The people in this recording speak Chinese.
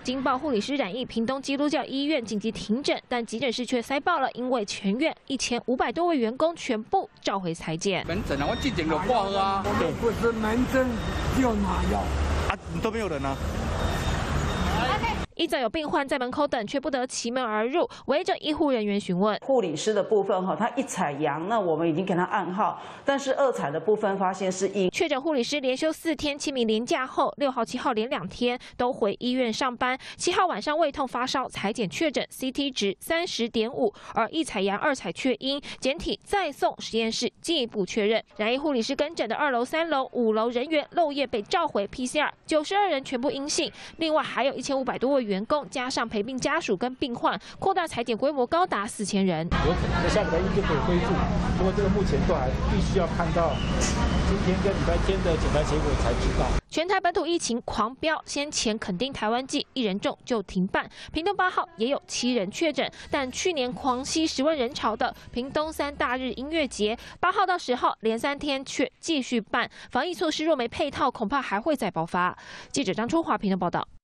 惊爆护理师染疫，屏东基督教医院紧急停诊，但急诊室却塞爆了，因为全院1500多位员工全部召回裁剪。 门诊啊，我进诊有挂号啊， 对，不是门诊就拿药啊，都没有人啊。 一早有病患在门口等，却不得其门而入，围着医护人员询问。 护理师的部分哈，他一采阳，那我们已经给他暗号，但是二采的部分发现是阴。 确诊护理师连休4天，清明连假后，6号、7号连2天都回医院上班。7号晚上胃痛发烧，采检确诊 CT 值30.5，而一采阳、二采确阴，检体再送实验室进一步确认。染疫护理师跟诊的2楼、3楼、5楼人员漏夜被召回 PCR， 92人全部阴性，另外还有1500多位员工加上陪病家属跟病患，扩大采检规模高达4000人。 有可能在下礼拜一就可以恢复，不过这个目前都还必须要看到今天跟礼拜天的检查结果才知道。 全台本土疫情狂飙，先前垦丁台湾季1人中就停办，屏东8号也有7人确诊，但去年狂吸10万人潮的屏东3大日音乐节，8号到10号连3天却继续办，防疫措施若没配套，恐怕还会再爆发。记者张春华屏东报道。